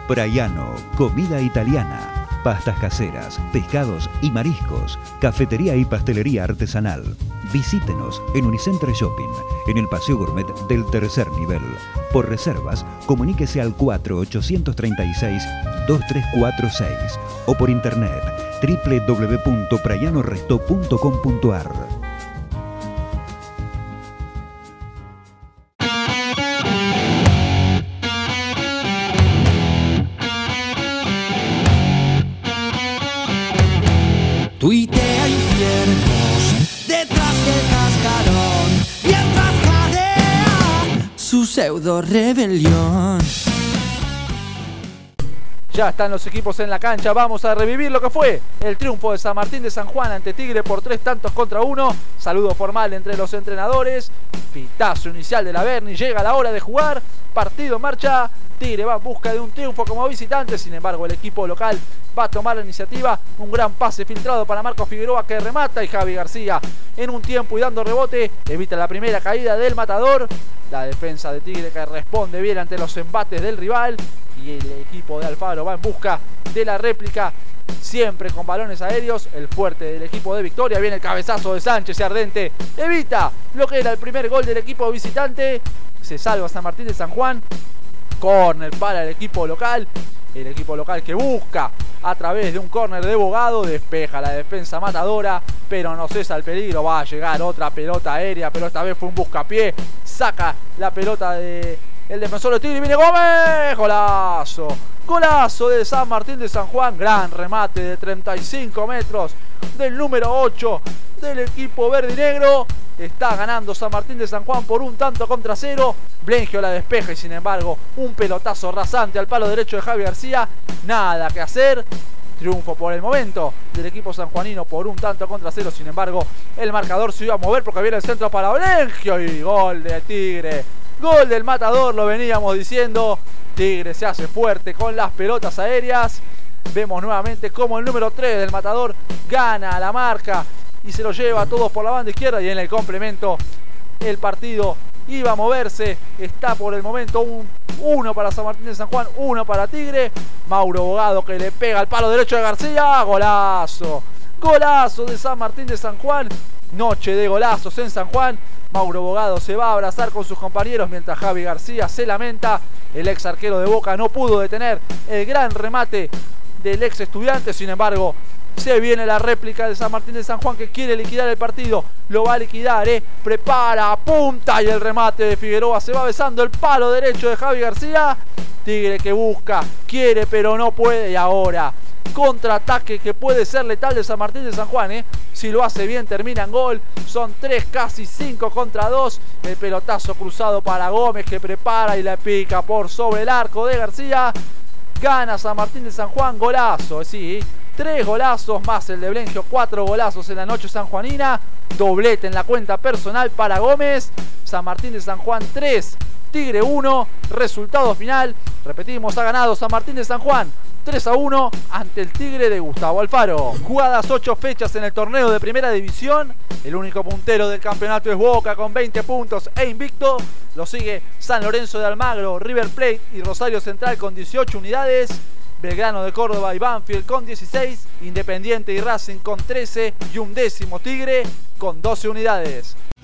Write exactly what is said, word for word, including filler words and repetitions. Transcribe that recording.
Praiano, comida italiana. Pastas caseras, pescados y mariscos, cafetería y pastelería artesanal. Visítenos en Unicenter Shopping, en el Paseo Gourmet del tercer nivel. Por reservas, comuníquese al cuatro ocho tres seis, dos tres cuatro seis o por internet doble u doble u doble u punto praiano resto punto com punto ar. Tuitea infiernos detrás del cascarón mientras jadea su pseudo rebelión. Ya están los equipos en la cancha, vamos a revivir lo que fue el triunfo de San Martín de San Juan ante Tigre por tres tantos contra uno. Saludo formal entre los entrenadores, pitazo inicial de la Berni, llega la hora de jugar, partido en marcha. Tigre va en busca de un triunfo como visitante, sin embargo el equipo local va a tomar la iniciativa. Un gran pase filtrado para Marcos Figueroa que remata y Javi García en un tiempo y dando rebote evita la primera caída del matador. La defensa de Tigre que responde bien ante los embates del rival y el equipo de Alfaro va en busca de la réplica. Siempre con balones aéreos, el fuerte del equipo de Victoria. Viene el cabezazo de Sánchez y Ardente evita lo que era el primer gol del equipo visitante. Se salva San Martín de San Juan. Córner para el equipo local. El equipo local que busca a través de un córner de Bogado. Despeja la defensa matadora, pero no cesa el peligro. Va a llegar otra pelota aérea, pero esta vez fue un buscapié. Saca la pelota de el defensor de Tigre y viene Gómez. Golazo. Golazo de San Martín de San Juan. Gran remate de treinta y cinco metros del número ocho del equipo verde y negro. Está ganando San Martín de San Juan por un tanto contra cero. Blengio la despeja y sin embargo un pelotazo rasante al palo derecho de Javi García. Nada que hacer. Triunfo por el momento del equipo sanjuanino por un tanto contra cero. Sin embargo el marcador se iba a mover porque viene el centro para Blengio y gol de Tigre. Gol del matador, lo veníamos diciendo. Tigre se hace fuerte con las pelotas aéreas. Vemos nuevamente como el número tres del matador gana la marca y se lo lleva a todos por la banda izquierda. Y en el complemento el partido iba a moverse. Está por el momento un uno para San Martín de San Juan, uno para Tigre. Mauro Bogado que le pega al palo derecho de García. Golazo. Golazo de San Martín de San Juan. Noche de golazos en San Juan. Mauro Bogado se va a abrazar con sus compañeros mientras Javi García se lamenta. El ex arquero de Boca no pudo detener el gran remate del ex Estudiante. Sin embargo, se viene la réplica de San Martín de San Juan que quiere liquidar el partido. Lo va a liquidar, ¿eh? Prepara, apunta y el remate de Figueroa. Se va besando el palo derecho de Javi García. Tigre que busca, quiere pero no puede. Y ahora, contraataque que puede ser letal de San Martín de San Juan, ¿eh? Si lo hace bien termina en gol. Son tres, casi cinco contra dos. El pelotazo cruzado para Gómez que prepara y la pica por sobre el arco de García. Gana San Martín de San Juan, golazo, sí. Tres golazos más el de Blengio, cuatro golazos en la noche sanjuanina. Doblete en la cuenta personal para Gómez. San Martín de San Juan tres, Tigre uno. Resultado final, repetimos, ha ganado San Martín de San Juan tres a uno ante el Tigre de Gustavo Alfaro. Jugadas ocho fechas en el torneo de primera división. El único puntero del campeonato es Boca con veinte puntos e invicto. Lo sigue San Lorenzo de Almagro, River Plate y Rosario Central con dieciocho unidades. Belgrano de Córdoba y Banfield con dieciséis. Independiente y Racing con trece. Y un décimo Tigre con doce unidades.